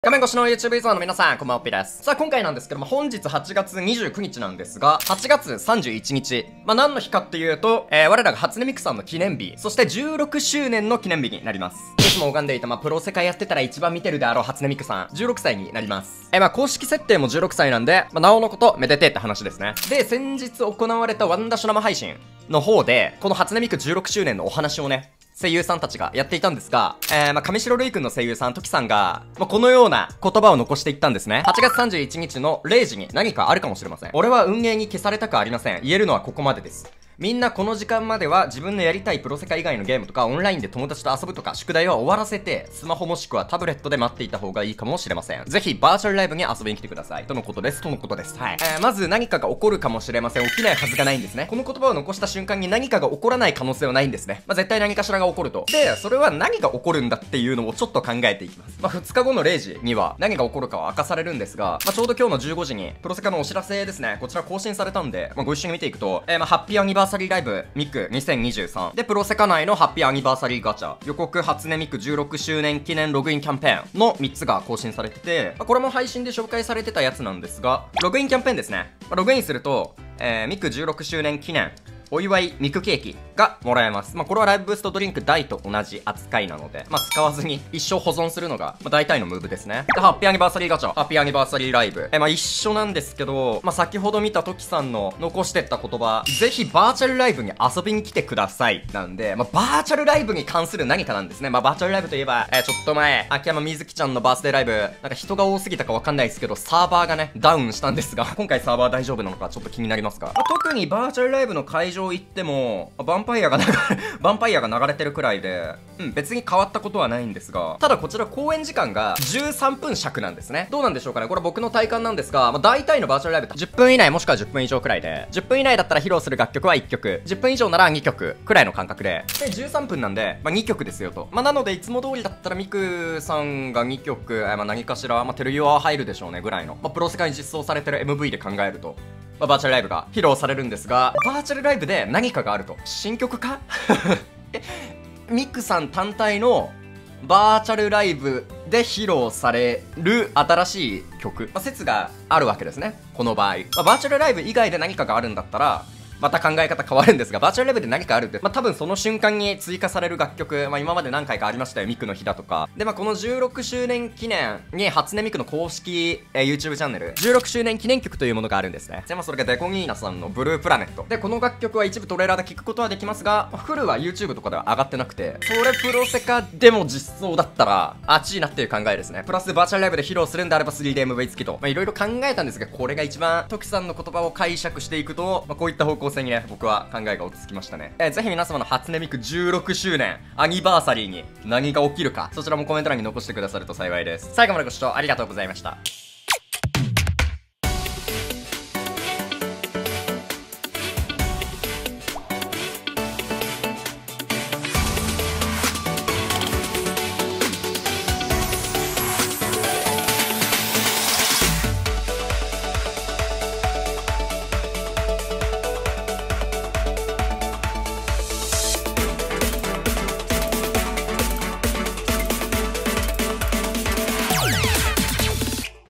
画面越しの YouTube ユーザーの皆さん、こんばんは、おっぴーです。さあ、今回なんですけども、本日8月29日なんですが、8月31日。何の日かっていうと、我らが初音ミクさんの記念日、そして16周年の記念日になります。いつも拝んでいた、プロ世界やってたら一番見てるであろう初音ミクさん、16歳になります。公式設定も16歳なんで、なおのことめでてって話ですね。で、先日行われたワンダッシュ生配信の方で、この初音ミク16周年のお話をね、声優さんたちがやっていたんですが、上白瑠衣くんの声優さん、トキさんが、このような言葉を残していったんですね。8月31日の0時に何かあるかもしれません。俺は運営に消されたくありません。言えるのはここまでです。みんなこの時間までは自分のやりたいプロ世界以外のゲームとかオンラインで友達と遊ぶとか宿題は終わらせてスマホもしくはタブレットで待っていた方がいいかもしれません。ぜひバーチャルライブに遊びに来てください。とのことです。はい。まず何かが起こるかもしれません。起きないはずがないんですね。この言葉を残した瞬間に何かが起こらない可能性はないんですね。絶対何かしらが起こると。で、それは何が起こるんだっていうのをちょっと考えていきます。2日後の0時には何が起こるかは明かされるんですが、ちょうど今日の15時にプロセカのお知らせですね。こちら更新されたんで、ご一緒に見ていくと、ハッピーアニバーサリーライブミク2023でプロセカ内のハッピーアニバーサリーガチャ予告初音ミク16周年記念ログインキャンペーンの3つが更新されてて、これも配信で紹介されてたやつなんですが、ログインキャンペーンですね。ログインすると、ミク16周年記念お祝いミクケーキがもらえます。これはライブブーストドリンク大と同じ扱いなので、使わずに一生保存するのが、大体のムーブですね。で、ハッピーアニバーサリーガチャ、ハッピーアニバーサリーライブ。一緒なんですけど、先ほど見たトキさんの残してった言葉、ぜひバーチャルライブに遊びに来てください。なんで、バーチャルライブに関する何かなんですね。バーチャルライブといえば、ちょっと前、秋山みずきちゃんのバースデーライブ、人が多すぎたかわかんないですけど、サーバーがね、ダウンしたんですが、今回サーバー大丈夫なのかちょっと気になりますが、特にバーチャルライブの会場行っても、ヴァンパイアが流れてるくらいで、別に変わったことはないんですが、ただこちら公演時間が13分尺なんですね。どうなんでしょうかね。これ僕の体感なんですが、大体のバーチャルライブ10分以内もしくは10分以上くらいで、10分以内だったら披露する楽曲は1曲、10分以上なら2曲くらいの感覚で、で、13分なんで、2曲ですよと。なので、いつも通りだったらミクさんが2曲、何かしら、テルユアは入るでしょうねぐらいの、プロ世界に実装されてる MV で考えると、バーチャルライブが披露されるんですが、バーチャルライブで何かがあると。新曲かミクさん単体のバーチャルライブで披露される新しい曲、説があるわけですね。この場合。バーチャルライブ以外で何かがあるんだったら、また考え方変わるんですが、バーチャルライブで何かあるって、多分その瞬間に追加される楽曲、今まで何回かありましたよ。ミクの日だとか。で、この16周年記念に初音ミクの公式、YouTube チャンネル、16周年記念曲というものがあるんですね。で、それがデコニーナさんのブループラネット。で、この楽曲は一部トレーラーで聴くことはできますが、フルは YouTube とかでは上がってなくて、それプロセカでも実装だったら、あっちいなっていう考えですね。プラスバーチャルライブで披露するんであれば 3DMV 付きと。いろいろ考えたんですが、これが一番、トキさんの言葉を解釈していくと、こういった方向性にね、僕は考えが落ち着きましたね。ぜひ皆様の初音ミク16周年アニバーサリーに何が起きるか、そちらもコメント欄に残してくださると幸いです。最後までご視聴ありがとうございました。